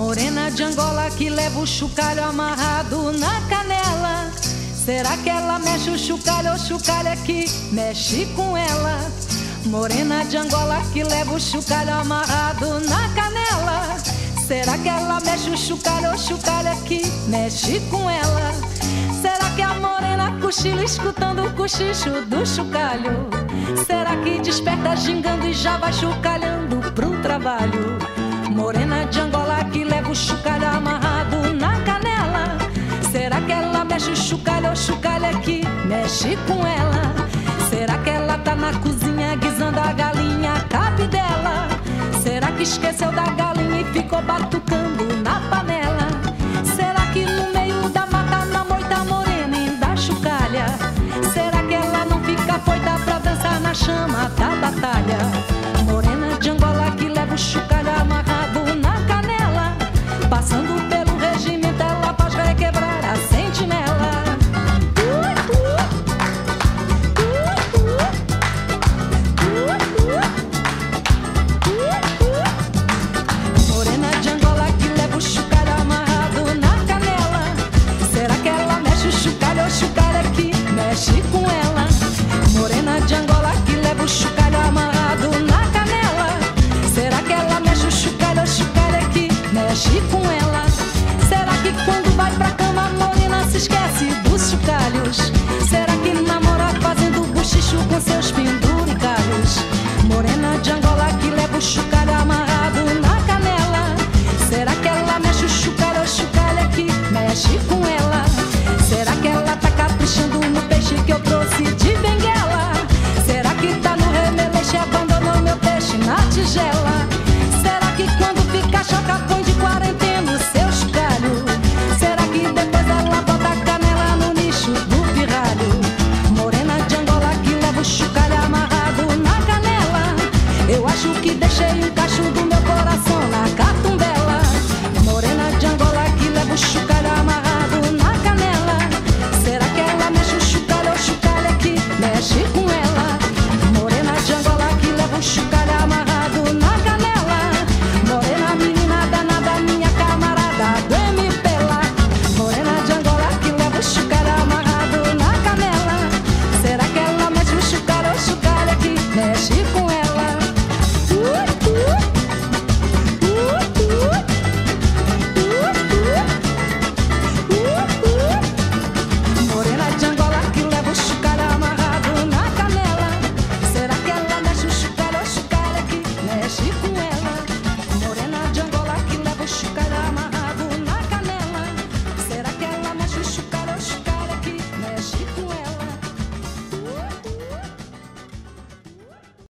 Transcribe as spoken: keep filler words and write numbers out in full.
Morena de Angola que leva o chocalho amarrado na canela. Será que ela mexe o chocalho ou o chocalho é que mexe com ela? Morena de Angola que leva o chocalho amarrado na canela. Será que ela mexe o chocalho ou o chocalho é que mexe com ela? Será que a morena cochila escutando o cochicho do chocalho? Será que desperta gingando e já vai chocalhando pro trabalho? Morena de Angola que leva o chocalho amarrado na canela. Será que ela mexe o chocalho ou o chocalho é que mexe com ela? Será que ela tá na cozinha guisando a galinha a cabe dela? Será que esqueceu da galinha e ficou batucando na panela? Será que no meio da mata na moita morena ainda chocalha? Será que ela não fica foita pra dançar na chama da batalha? Morena de Angola que leva o chocalho amarrado na canela. Passando pelo regimento ela faz vai quebrar a sentinela. Morena de Angola que leva o chocalho amarrado na canela. Será que ela mexe o chocalho ou o chocalho é que mexe com ela? Morena de Angola que leva o chocalho amarrado na canela. Será que ela mexe o chocalho ou o chocalho é que mexe com ela? Será que quando vai pra cama a morena se esquece dos chocalhos? Será